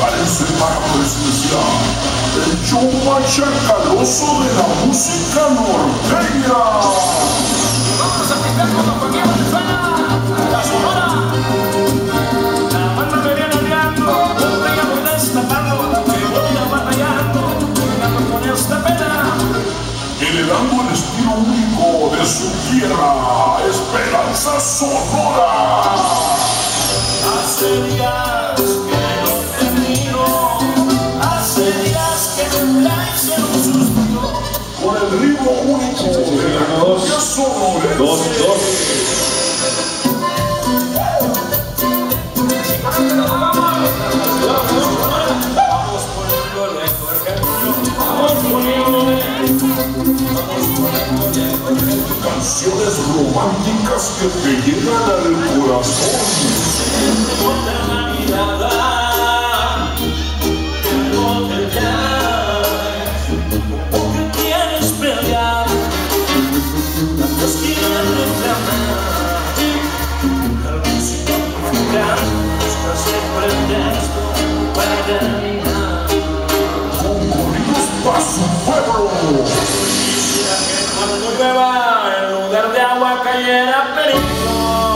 prepárense para presenciar el show más chacaloso de la música norteña. Vamos a picar cuando cualquiera te suena la sonora. La banda me viene oleando, norteña voy destapando, que voy a batallando, llegando con esta pena. Heredando el estilo único de su tierra, Esperanza Sonora. Hace días que no te miro, hace días que me traes en un suspiro. Con el ritmo único de la cumbia sonorense. Dos. Vamos poniéndole por camino, vamos poniéndole. Canciones románticas que te llegan al corazón. Ponte la mirada, que no te llames, porque quieres pelear, tantos quieren reclamar. La música gran busca siempre el texto para terminar. Con corridos pa' su pueblo. Quisiera que cuando llueva en lugar de agua cayera perico.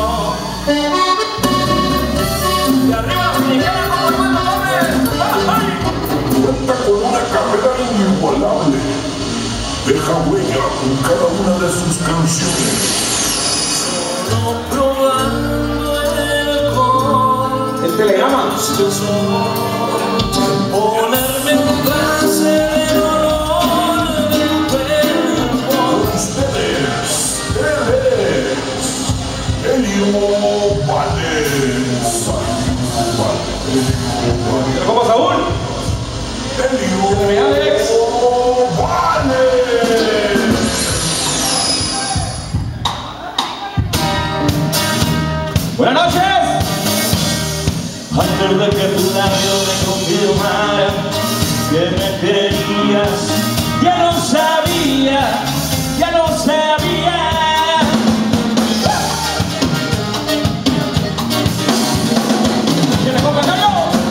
Y arriba mexicana como el buen hombre. ¡Ay! Cuenta con una carrera inigualable. Deja huella con cada una de sus canciones. Solo probando el alcohol. El telegrama. Ponerme en clase de olor del cuerpo. Ustedes, él es Elio Valdés. ¿Cómo Saúl? Elio Alex. Valdés. Buenas noches. Antes de que tu labio me confirmara que me querías, ya no sabía. ¿Quién copa Cayo?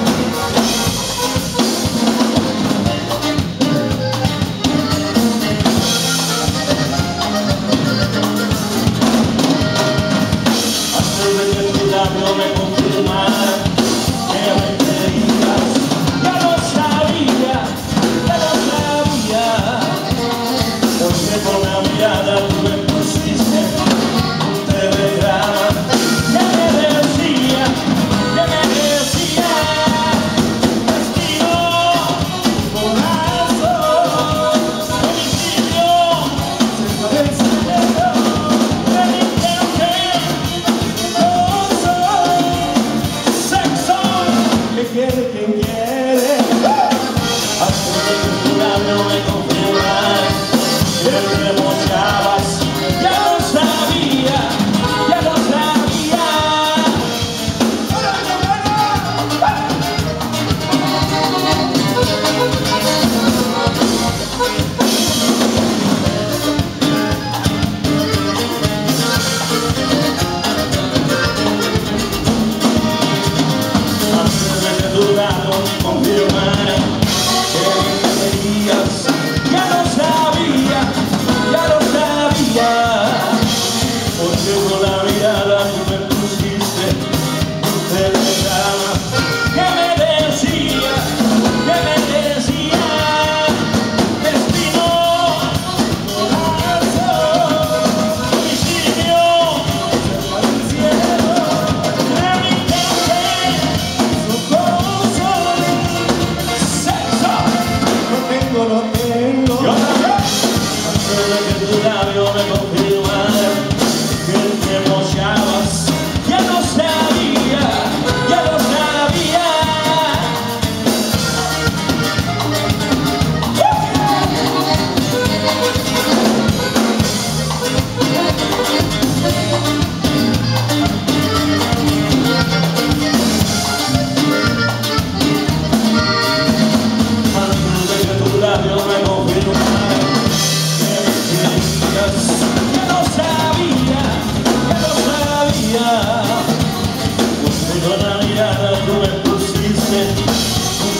Antes de que tu labio me confirmara que me querías, ya no sabía. Porque con la mirada tú me pusiste un telegrama que me decía, destino, corazón, homicidio, desaparecido, delincuente, gozo, sexo, que quiere quien quiere. Antes de que tu labio me confirmara que te emocionabas, ya lo sabía. Antes de que tu lado me confirmara que me querías, ya lo sabía. Porque con la mirada tú me pusiste un telegrama que me decía, destino, corazón, homicidio, desaparecido, delincuente, gozo, sexo, no tengo. ¿Y otra vez? Antes de que tu labio me confirmara que te emocionabas, ya lo sabía. Antes de que tu labio me confirmara que me querías, ya lo sabía. Porque con la mirada tú me pusiste un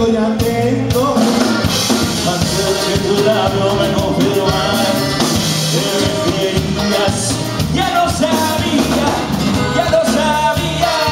tengo, ya tengo. Antes que tu labio me confirmara que me querías, ya lo sabía, ya lo sabía.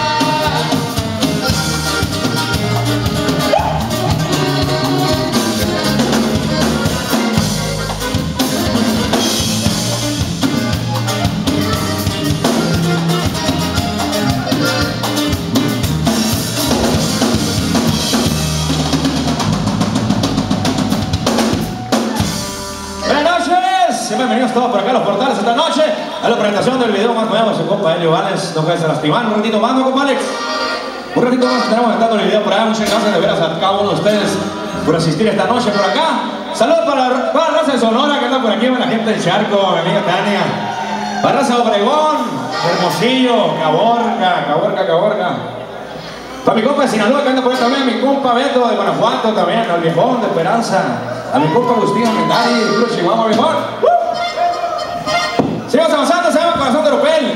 Bienvenidos todos por acá a los portales esta noche a la presentación del video más nuevo de su compa Elio Vales. No puede lastimar, un ratito más, ¿no, compa Alex? Un ratito más estaremos aventando el video por acá. Muchas gracias de veras a cada uno de ustedes por asistir esta noche por acá. Saludos para la raza de Sonora que anda por aquí, para la gente del Charco, mi amiga Tania. Para raza de Obregón, Hermosillo, Caborca. Para mi compa de Sinaloa que anda por ahí también, mi compa Beto de Guanajuato también, al viejón de Esperanza. A mi compa Agustín Mendari, puro Chihuahua, mejor. Seguimos avanzando, se llama Corazón de Oropel.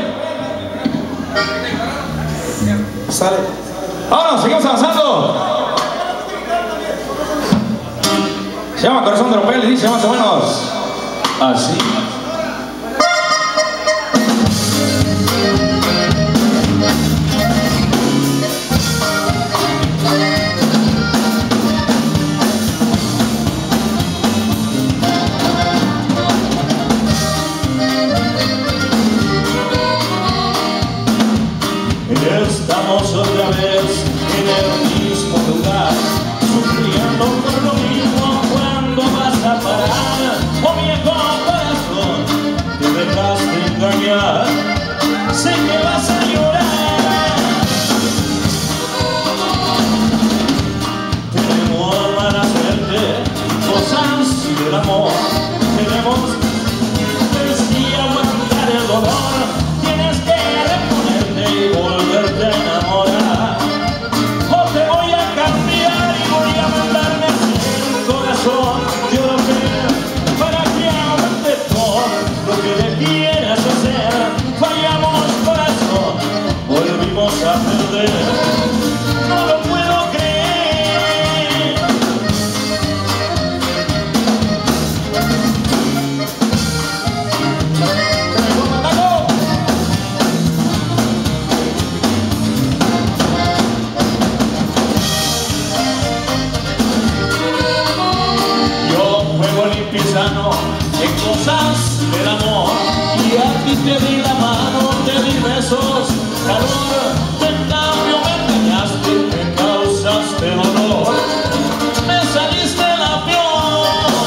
Sale. Vámonos, seguimos avanzando. Se llama Corazón de Oropel y dice más o menos así. Estamos otra vez en el mismo lugar, sufriendo por lo mismo. ¿Cuándo vas a parar? Oh viejo corazón, te dejaste engañar, sé que vas a llorar. Tenemos mala suerte, cosas del amor, tenemos que aguantar el dolor. Tienes que reponerte y volverte a enamorar, o te voy a cambiar y voy a mandarme a hacer un corazón de Oropel para que aguante todo lo que le quieras hacer. Fallamos corazón, volvimos a perder, no lo puedo creer. Pisano en cosas del amor, y a ti te di la mano, te di besos, calor. En cambio me engañaste, me causaste dolor, me saliste la peor.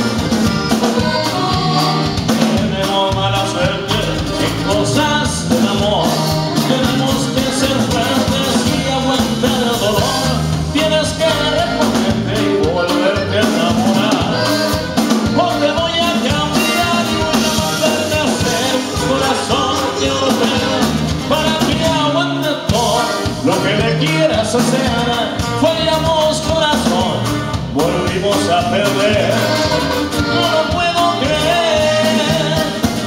Tenemos mala suerte en cosas del amor, tenemos que ser fuertes y aguantar el dolor. Tienes que reponerte y volverte a enamorar, o te voy a cambiar y voy a mandarte a hacer corazón de Oropel para que aguante todo lo que le quieras hacer. Fallamos corazón, volvimos a perder, no lo puedo creer.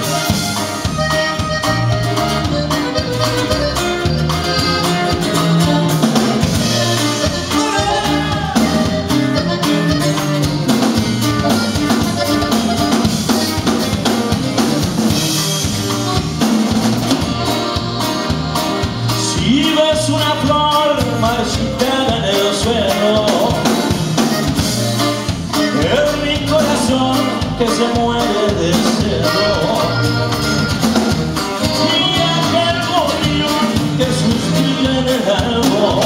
Si ves una flor marchitada en el suelo, es mi corazón que se muere de celo, y aquel gorrión que suspira en el albo,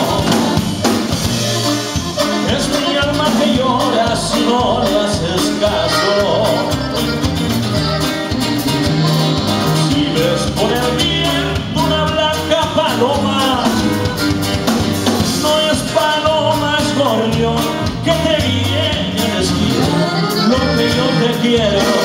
es mi alma que llora si no le haces caso. Si ves por el viento una blanca paloma, no es paloma, es gorrión que te guíe en el esquí. Lo que yo te quiero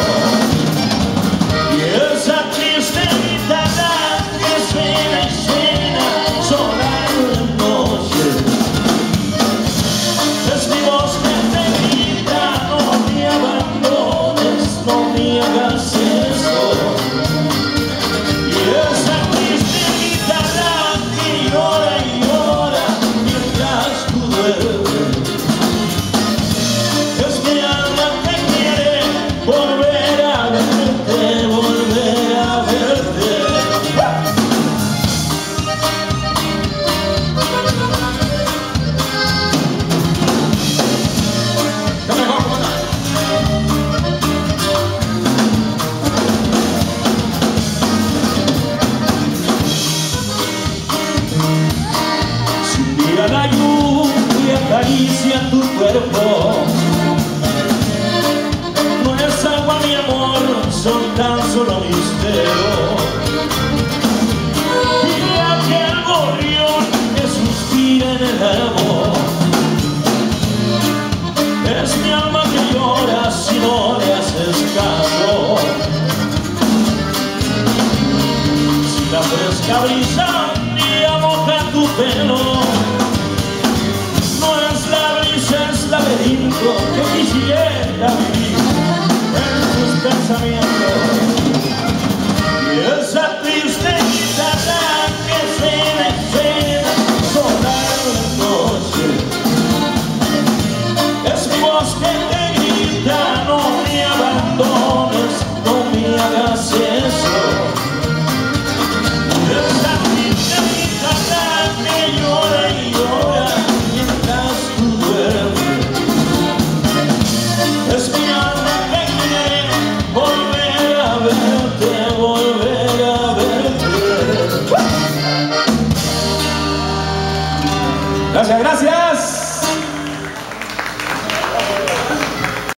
quiero. Y aquel gorrión que suspira en el amor es mi alma que llora si no le haces caso. Si la fresca brisa moja tu pelo, no es la brisa, es laberinto que quisiera vivir en tus pensamientos. Y esa triste guitarra que se sonar la noche es mi voz que te grita: no me abandones, no me hagas eso. Esa triste guitarra que llora y llora mientras tú duermes es mi alma que quiere volver a verte, volver a verte. Gracias, gracias.